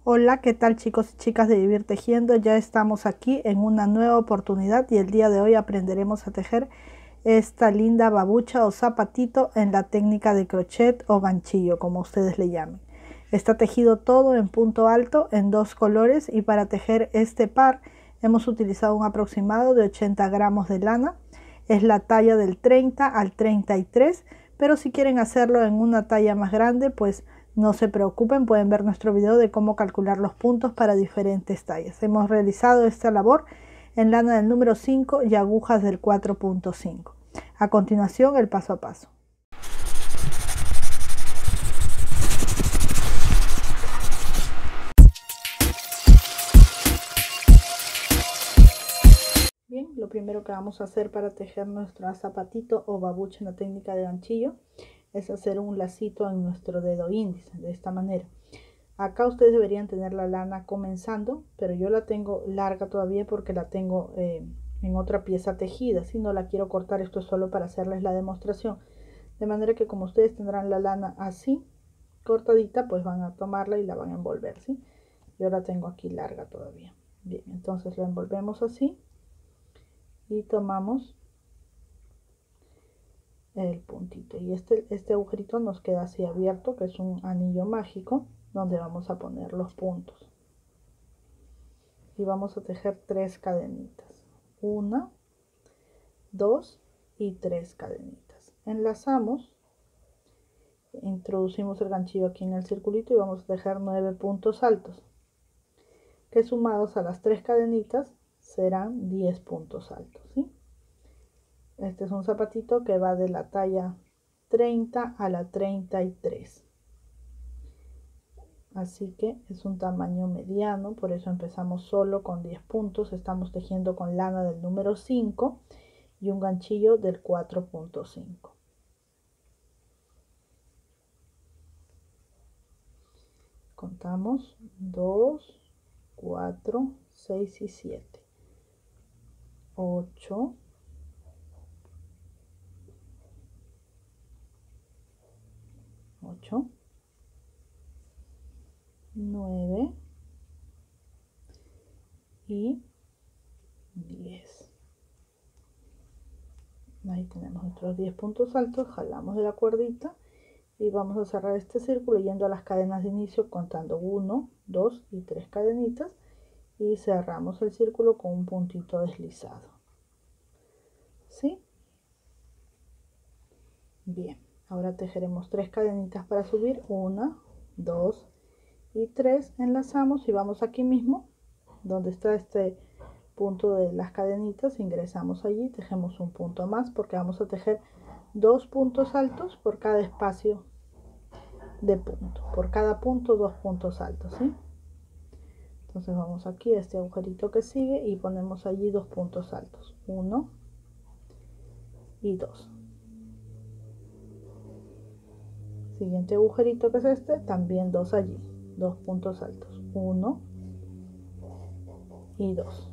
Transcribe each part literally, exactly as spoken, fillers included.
Hola, ¿qué tal chicos y chicas de Vivir Tejiendo? Ya estamos aquí en una nueva oportunidad y el día de hoy aprenderemos a tejer esta linda babucha o zapatito en la técnica de crochet o ganchillo, como ustedes le llamen. Está tejido todo en punto alto en dos colores y para tejer este par hemos utilizado un aproximado de ochenta gramos de lana. Es la talla del treinta al treinta y tres, pero si quieren hacerlo en una talla más grande, pues no se preocupen, pueden ver nuestro video de cómo calcular los puntos para diferentes tallas. Hemos realizado esta labor en lana del número cinco y agujas del cuatro punto cinco. A continuación, el paso a paso. Bien, lo primero que vamos a hacer para tejer nuestro zapatito o babucha en la técnica de ganchillo es hacer un lacito en nuestro dedo índice, de esta manera. Acá ustedes deberían tener la lana comenzando, pero yo la tengo larga todavía porque la tengo eh, en otra pieza tejida. Si no la quiero cortar, esto es solo para hacerles la demostración. De manera que como ustedes tendrán la lana así, cortadita, pues van a tomarla y la van a envolver, ¿sí? Yo la tengo aquí larga todavía. Bien, entonces la envolvemos así y tomamos el puntito. Y este, este agujerito nos queda así abierto, que es un anillo mágico, donde vamos a poner los puntos. Y vamos a tejer tres cadenitas, una, dos y tres cadenitas. Enlazamos, introducimos el ganchillo aquí en el circulito y vamos a tejer nueve puntos altos, que sumados a las tres cadenitas serán diez puntos altos, ¿sí? Este es un zapatito que va de la talla treinta a la treinta y tres. Así que es un tamaño mediano, por eso empezamos solo con diez puntos. Estamos tejiendo con lana del número cinco y un ganchillo del cuatro punto cinco. Contamos dos, cuatro, seis y siete, ocho, ocho, nueve y diez. Ahí tenemos nuestros diez puntos altos, jalamos de la cuerdita y vamos a cerrar este círculo yendo a las cadenas de inicio contando uno, dos y tres cadenitas y cerramos el círculo con un puntito deslizado, ¿sí? Bien, ahora tejeremos tres cadenitas para subir, una, dos y tres, enlazamos y vamos aquí mismo donde está este punto de las cadenitas, ingresamos allí, tejemos un punto más porque vamos a tejer dos puntos altos por cada espacio de punto, por cada punto dos puntos altos, ¿sí? Entonces vamos aquí a este agujerito que sigue y ponemos allí dos puntos altos, uno y dos. Siguiente agujerito que es este, también dos allí, dos puntos altos, uno y dos.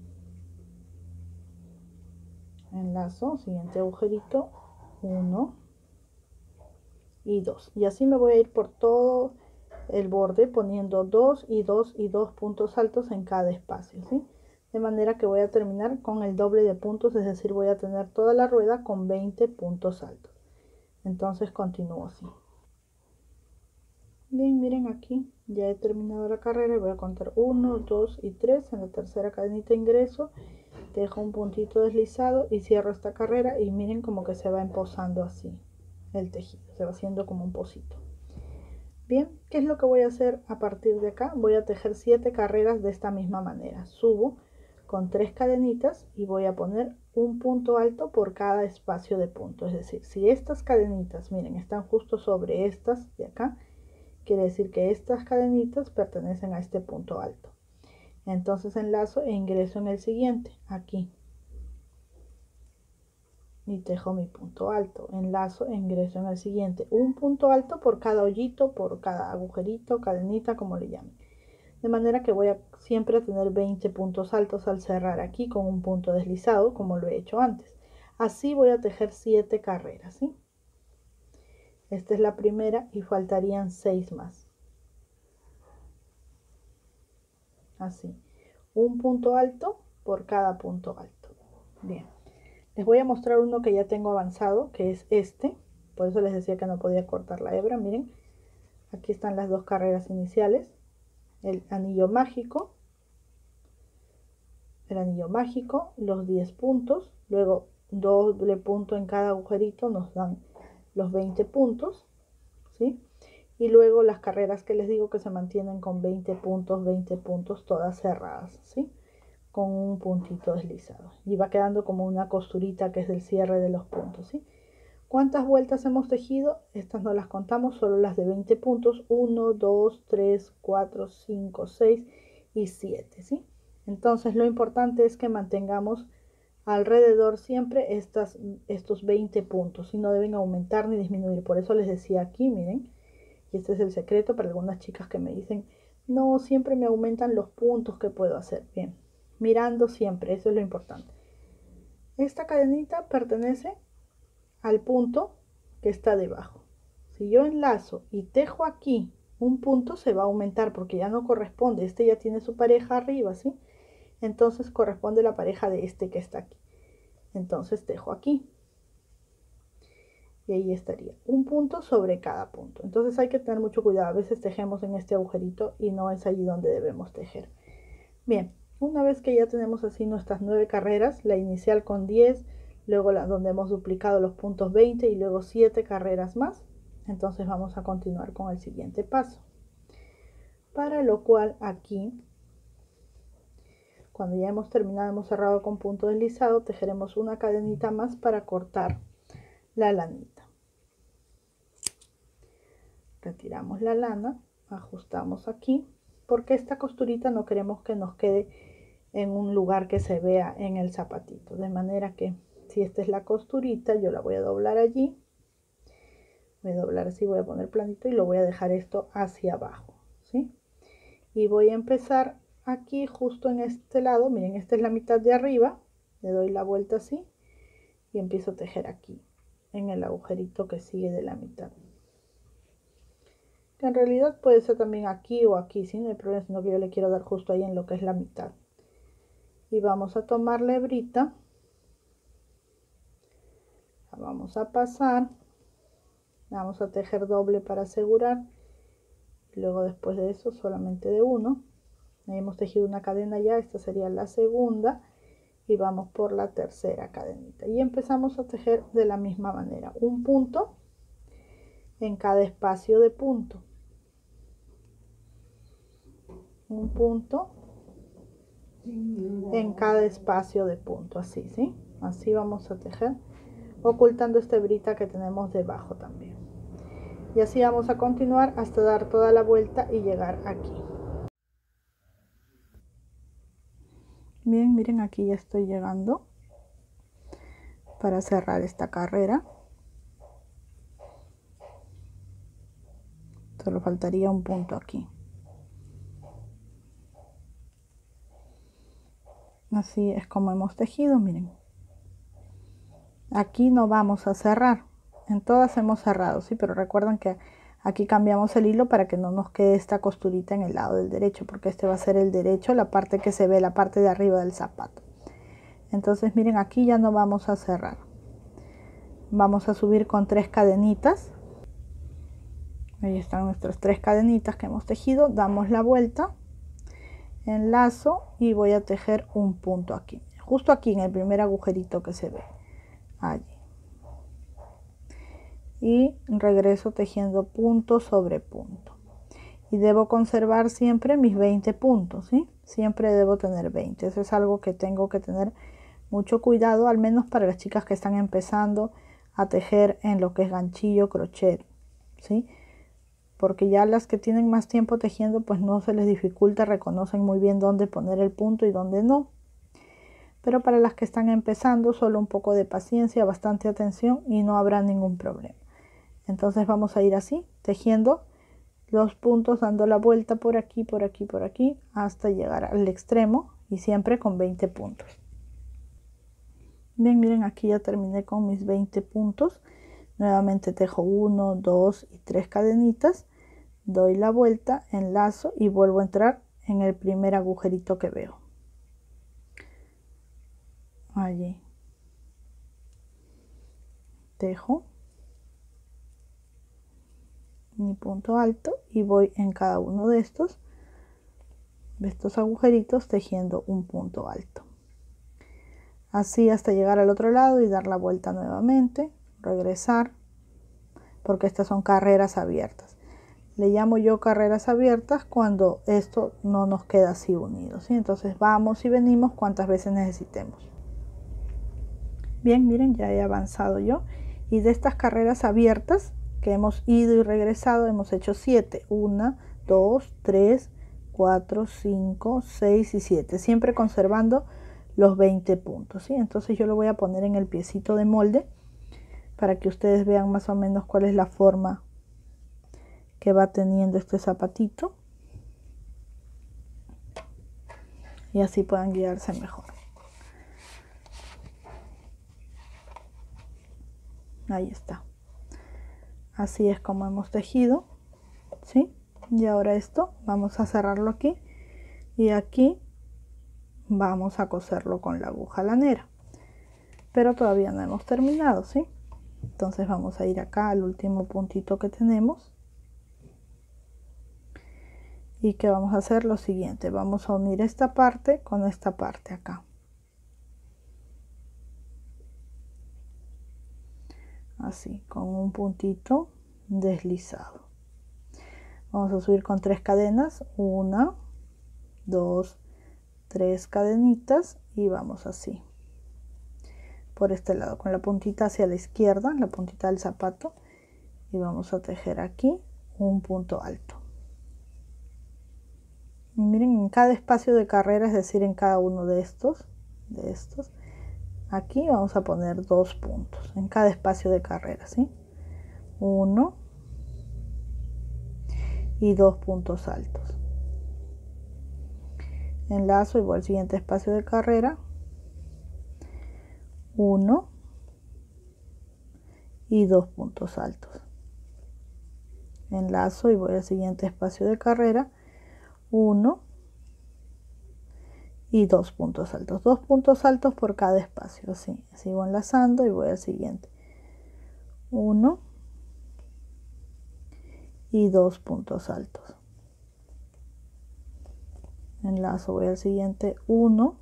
Enlazo, siguiente agujerito, uno y dos. Y así me voy a ir por todo el borde poniendo dos y dos y dos puntos altos en cada espacio, ¿sí? De manera que voy a terminar con el doble de puntos, es decir, voy a tener toda la rueda con veinte puntos altos. Entonces continúo así. Bien, miren aquí, ya he terminado la carrera y voy a contar uno, dos y tres. En la tercera cadenita ingreso, dejo un puntito deslizado y cierro esta carrera y miren como que se va emposando así el tejido, se va haciendo como un pocito. Bien, ¿qué es lo que voy a hacer a partir de acá? Voy a tejer siete carreras de esta misma manera. Subo con tres cadenitas y voy a poner un punto alto por cada espacio de punto. Es decir, si estas cadenitas, miren, están justo sobre estas de acá, quiere decir que estas cadenitas pertenecen a este punto alto. Entonces enlazo e ingreso en el siguiente, aquí. Y tejo mi punto alto, enlazo e ingreso en el siguiente. Un punto alto por cada hoyito, por cada agujerito, cadenita, como le llamen. De manera que voy a siempre a tener veinte puntos altos al cerrar aquí con un punto deslizado, como lo he hecho antes. Así voy a tejer siete carreras, ¿sí? Esta es la primera y faltarían seis más. así, un punto alto por cada punto alto. Bien, les voy a mostrar uno que ya tengo avanzado, que es este. Por eso les decía que no podía cortar la hebra. Miren, aquí están las dos carreras iniciales, el anillo mágico, el anillo mágico, los diez puntos, luego doble punto en cada agujerito nos dan los veinte puntos, ¿sí? Y luego las carreras que les digo que se mantienen con veinte puntos, veinte puntos, todas cerradas, ¿sí? Con un puntito deslizado. Y va quedando como una costurita que es el cierre de los puntos, ¿sí? ¿Cuántas vueltas hemos tejido? Estas no las contamos, solo las de veinte puntos. uno, dos, tres, cuatro, cinco, seis y siete, ¿sí? Entonces lo importante es que mantengamos alrededor siempre estas, estos veinte puntos y no deben aumentar ni disminuir. Por eso les decía aquí, miren, y este es el secreto para algunas chicas que me dicen, no, siempre me aumentan los puntos que puedo hacer. Bien, mirando siempre, eso es lo importante. Esta cadenita pertenece al punto que está debajo. Si yo enlazo y tejo aquí un punto, se va a aumentar porque ya no corresponde. Este ya tiene su pareja arriba, ¿sí? Entonces corresponde la pareja de este que está aquí. Entonces tejo aquí. Y ahí estaría un punto sobre cada punto. Entonces hay que tener mucho cuidado. A veces tejemos en este agujerito y no es allí donde debemos tejer. Bien, una vez que ya tenemos así nuestras nueve carreras, la inicial con diez, luego la donde hemos duplicado los puntos veinte y luego siete carreras más, entonces vamos a continuar con el siguiente paso. Para lo cual aquí, cuando ya hemos terminado, hemos cerrado con punto deslizado, tejeremos una cadenita más para cortar la lanita. Retiramos la lana, ajustamos aquí, porque esta costurita no queremos que nos quede en un lugar que se vea en el zapatito, de manera que si esta es la costurita, yo la voy a doblar allí, voy a doblar así, voy a poner planito y lo voy a dejar esto hacia abajo, ¿sí? Y voy a empezar aquí justo en este lado, miren, esta es la mitad de arriba, le doy la vuelta así y empiezo a tejer aquí en el agujerito que sigue de la mitad, que en realidad puede ser también aquí o aquí, ¿sí? No hay problema, sino que yo le quiero dar justo ahí en lo que es la mitad. Y vamos a tomar la hebrita, la vamos a pasar, vamos a tejer doble para asegurar, y luego después de eso solamente de uno. Ahí hemos tejido una cadena ya, esta sería la segunda, y vamos por la tercera cadenita y empezamos a tejer de la misma manera, un punto en cada espacio de punto, un punto en cada espacio de punto, así, ¿sí? Así vamos a tejer, ocultando esta hebrita que tenemos debajo también. Y así vamos a continuar hasta dar toda la vuelta y llegar aquí. Bien, miren, aquí ya estoy llegando para cerrar esta carrera. Solo faltaría un punto aquí. Así es como hemos tejido, miren. Aquí no vamos a cerrar, en todas hemos cerrado, sí, pero recuerden que aquí cambiamos el hilo para que no nos quede esta costurita en el lado del derecho, porque este va a ser el derecho, la parte que se ve, la parte de arriba del zapato. Entonces miren, aquí ya no vamos a cerrar, vamos a subir con tres cadenitas. Ahí están nuestras tres cadenitas que hemos tejido, damos la vuelta, enlazo y voy a tejer un punto aquí, justo aquí en el primer agujerito que se ve, allí. Y regreso tejiendo punto sobre punto. Y debo conservar siempre mis veinte puntos, ¿sí? Siempre debo tener veinte. Eso es algo que tengo que tener mucho cuidado, al menos para las chicas que están empezando a tejer en lo que es ganchillo, crochet, ¿sí? Porque ya las que tienen más tiempo tejiendo, pues no se les dificulta, reconocen muy bien dónde poner el punto y dónde no. Pero para las que están empezando, solo un poco de paciencia, bastante atención y no habrá ningún problema. Entonces vamos a ir así, tejiendo los puntos, dando la vuelta por aquí, por aquí, por aquí, hasta llegar al extremo y siempre con veinte puntos. Bien, miren, aquí ya terminé con mis veinte puntos. Nuevamente tejo uno, dos y tres cadenitas, doy la vuelta, enlazo y vuelvo a entrar en el primer agujerito que veo. Allí. Tejo mi punto alto y voy en cada uno de estos, de estos agujeritos tejiendo un punto alto. Así hasta llegar al otro lado y dar la vuelta nuevamente, regresar, porque estas son carreras abiertas. Le llamo yo carreras abiertas cuando esto no nos queda así unido, ¿sí? Entonces vamos y venimos cuantas veces necesitemos. Bien, miren, ya he avanzado yo. Y de estas carreras abiertas que hemos ido y regresado, hemos hecho siete. uno, dos, tres, cuatro, cinco, seis y siete. Siempre conservando los veinte puntos, ¿sí? Entonces yo lo voy a poner en el piecito de molde para que ustedes vean más o menos cuál es la forma que va teniendo este zapatito. Y así puedan guiarse mejor. Ahí está. Así es como hemos tejido, ¿sí? Y ahora esto vamos a cerrarlo aquí y aquí vamos a coserlo con la aguja lanera, pero todavía no hemos terminado, ¿sí? Entonces vamos a ir acá al último puntito que tenemos y que vamos a hacer lo siguiente: vamos a unir esta parte con esta parte acá, así, con un puntito deslizado. Vamos a subir con tres cadenas, una, dos, tres cadenitas y vamos así por este lado con la puntita hacia la izquierda, la puntita del zapato, y vamos a tejer aquí un punto alto. Y miren, en cada espacio de carrera, es decir, en cada uno de estos, de estos, aquí vamos a poner dos puntos en cada espacio de carrera, ¿sí? Uno y dos puntos altos. Enlazo y voy al siguiente espacio de carrera, uno y dos puntos altos. Enlazo y voy al siguiente espacio de carrera, uno y dos puntos altos, dos puntos altos por cada espacio, así, sigo enlazando y voy al siguiente, uno y dos puntos altos. Enlazo, voy al siguiente, uno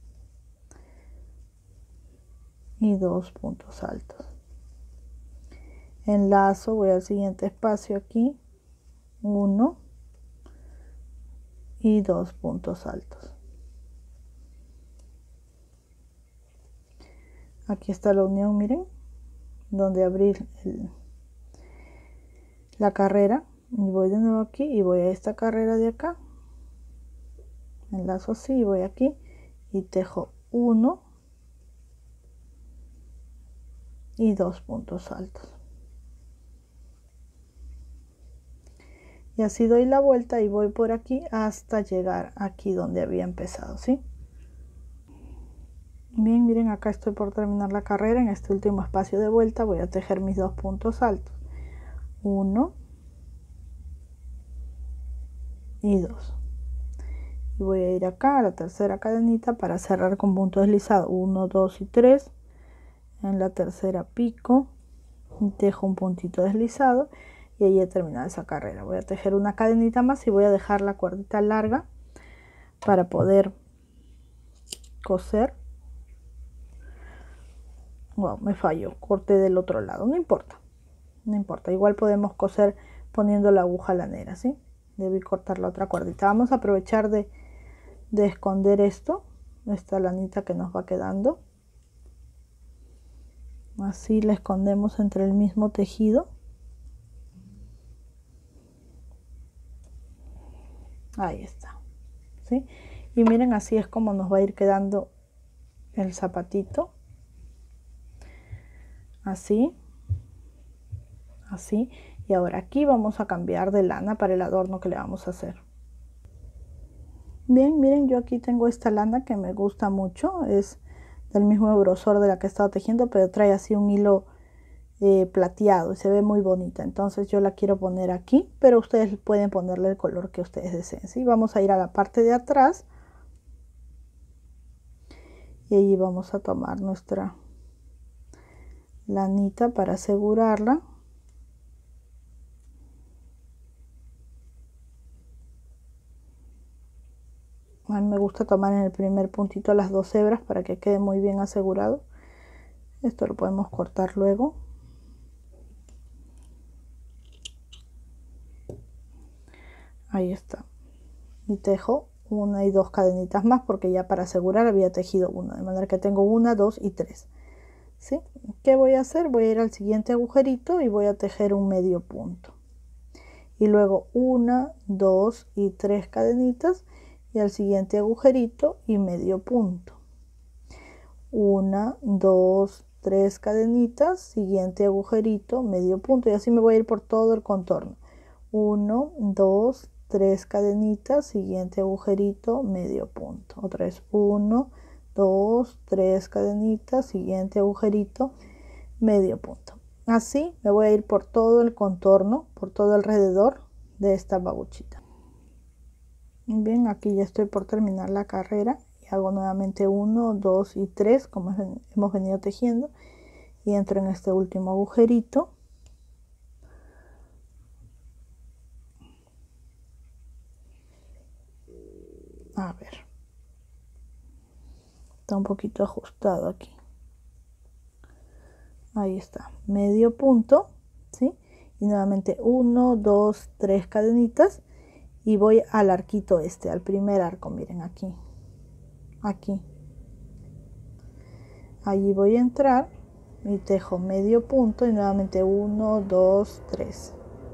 y dos puntos altos. Enlazo, voy al siguiente espacio aquí, uno y dos puntos altos. Aquí está la unión, miren, donde abrir el, la carrera, y voy de nuevo aquí y voy a esta carrera de acá, enlazo así y voy aquí y tejo uno y dos puntos altos. Y así doy la vuelta y voy por aquí hasta llegar aquí donde había empezado, ¿sí? Bien, miren, acá estoy por terminar la carrera. En este último espacio de vuelta voy a tejer mis dos puntos altos, uno y dos, y voy a ir acá a la tercera cadenita para cerrar con punto deslizado, uno, dos y tres. En la tercera pico y tejo un puntito deslizado y ahí he terminado esa carrera. Voy a tejer una cadenita más y voy a dejar la cuerdita larga para poder coser. Wow, me falló, corté del otro lado, no importa, no importa, igual podemos coser poniendo la aguja lanera, ¿sí? Debí cortar la otra cuerdita. Vamos a aprovechar de, de esconder esto, esta lanita que nos va quedando. Así la escondemos entre el mismo tejido. Ahí está, ¿sí? Y miren, así es como nos va a ir quedando el zapatito. Así, así. Y ahora aquí vamos a cambiar de lana para el adorno que le vamos a hacer. Bien, miren, yo aquí tengo esta lana que me gusta mucho. Es del mismo grosor de la que he estado tejiendo, pero trae así un hilo eh, plateado y se ve muy bonita. Entonces yo la quiero poner aquí, pero ustedes pueden ponerle el color que ustedes deseen. ¿Sí? Vamos a ir a la parte de atrás y allí vamos a tomar nuestra lanita para asegurarla. A mí me gusta tomar en el primer puntito las dos hebras para que quede muy bien asegurado. Esto lo podemos cortar luego. Ahí está. Y tejo una y dos cadenitas más porque ya para asegurar había tejido una, de manera que tengo una, dos y tres. ¿Sí? ¿Qué voy a hacer? Voy a ir al siguiente agujerito y voy a tejer un medio punto. Y luego una, dos y tres cadenitas y al siguiente agujerito y medio punto. Una, dos, tres cadenitas, siguiente agujerito, medio punto, y así me voy a ir por todo el contorno. uno, dos, tres cadenitas, siguiente agujerito, medio punto. Otra vez uno, dos, tres cadenitas, siguiente agujerito, medio punto. Así me voy a ir por todo el contorno, por todo alrededor de esta babuchita. Bien, aquí ya estoy por terminar la carrera y hago nuevamente uno, dos y tres como hemos venido tejiendo y entro en este último agujerito. A ver, está un poquito ajustado aquí. Ahí está, medio punto, ¿sí? Y nuevamente uno, dos, tres cadenitas y voy al arquito este, al primer arco, miren aquí, aquí. Allí voy a entrar y tejo medio punto y nuevamente uno, dos, tres.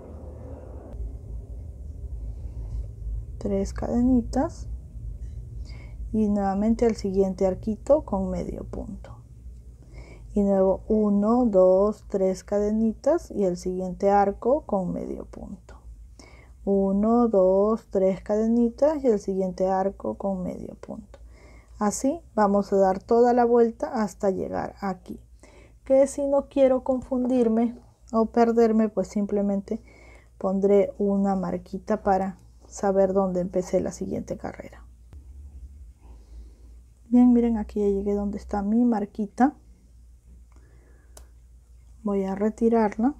Tres cadenitas y nuevamente al siguiente arquito con medio punto. Y luego uno, dos, tres cadenitas y el siguiente arco con medio punto. uno, dos, tres cadenitas y el siguiente arco con medio punto. Así vamos a dar toda la vuelta hasta llegar aquí. Que si no quiero confundirme o perderme, pues simplemente pondré una marquita para saber dónde empecé la siguiente carrera. Bien, miren, aquí ya llegué donde está mi marquita. Voy a retirarla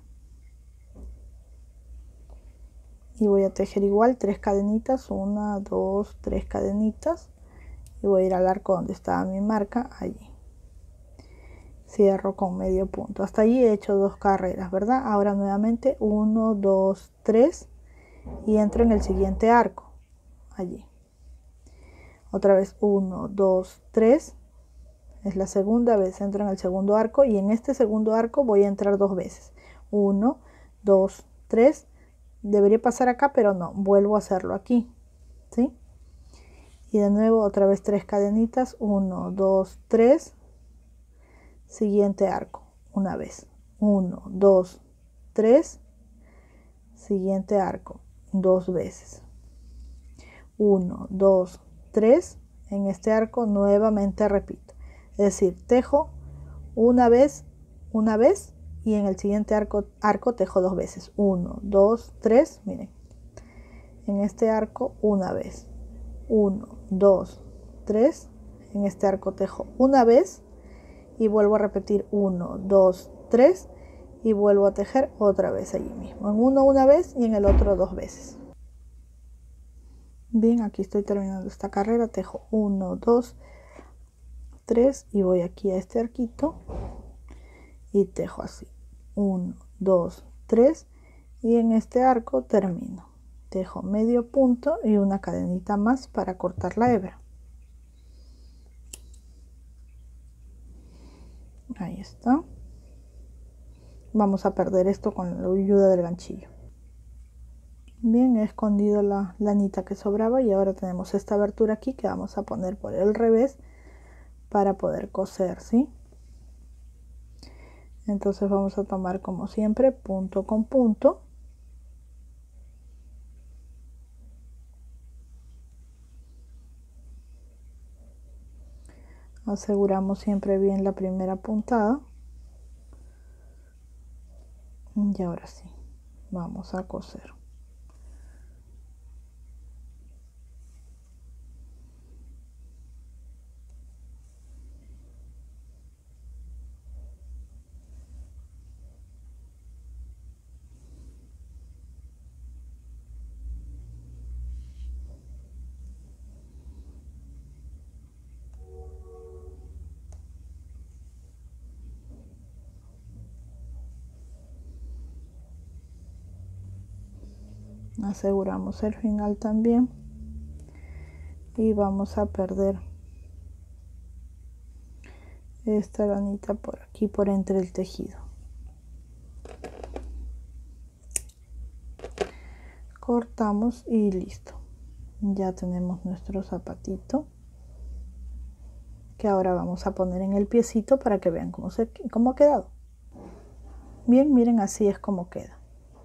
y voy a tejer igual tres cadenitas, una, dos, tres cadenitas y voy a ir al arco donde estaba mi marca, allí. Cierro con medio punto. Hasta allí he hecho dos carreras, ¿verdad? Ahora nuevamente uno, dos, tres y entro en el siguiente arco, allí. Otra vez uno, dos, tres. Es la segunda vez, entro en el segundo arco y en este segundo arco voy a entrar dos veces. uno, dos, tres. Debería pasar acá, pero no, vuelvo a hacerlo aquí, ¿sí? Y de nuevo otra vez tres cadenitas, uno, dos, tres. Siguiente arco, una vez. uno, dos, tres. Siguiente arco, dos veces. uno, dos, tres. En este arco nuevamente repito. Es decir, tejo una vez, una vez y en el siguiente arco, arco tejo dos veces. uno, dos, tres, miren. En este arco una vez. uno, dos, tres. En este arco tejo una vez y vuelvo a repetir uno, dos, tres y vuelvo a tejer otra vez allí mismo. En uno una vez y en el otro dos veces. Bien, aquí estoy terminando esta carrera. Tejo uno, dos, tres y voy aquí a este arquito y tejo así uno, dos, tres y en este arco termino. Tejo medio punto y una cadenita más para cortar la hebra. Ahí está. Vamos a perder esto con la ayuda del ganchillo. Bien, he escondido la lanita que sobraba y ahora tenemos esta abertura aquí que vamos a poner por el revés para poder coser, ¿sí? Entonces vamos a tomar como siempre punto con punto. Aseguramos siempre bien la primera puntada. Y ahora sí, vamos a coser. Aseguramos el final también y vamos a perder esta lanita por aquí, por entre el tejido. Cortamos y listo. Ya tenemos nuestro zapatito, que ahora vamos a poner en el piecito para que vean cómo, se, cómo ha quedado. Bien, miren, así es como queda.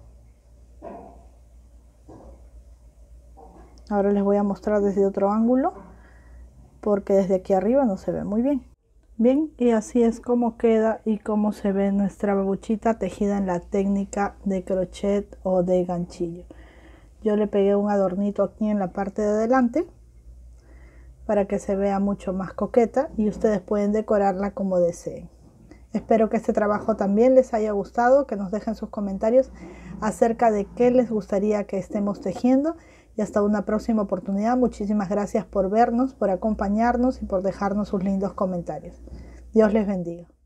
Ahora les voy a mostrar desde otro ángulo, porque desde aquí arriba no se ve muy bien. Bien, y así es como queda y cómo se ve nuestra babuchita tejida en la técnica de crochet o de ganchillo. Yo le pegué un adornito aquí en la parte de adelante para que se vea mucho más coqueta y ustedes pueden decorarla como deseen. Espero que este trabajo también les haya gustado, que nos dejen sus comentarios acerca de qué les gustaría que estemos tejiendo. Y hasta una próxima oportunidad. Muchísimas gracias por vernos, por acompañarnos y por dejarnos sus lindos comentarios. Dios les bendiga.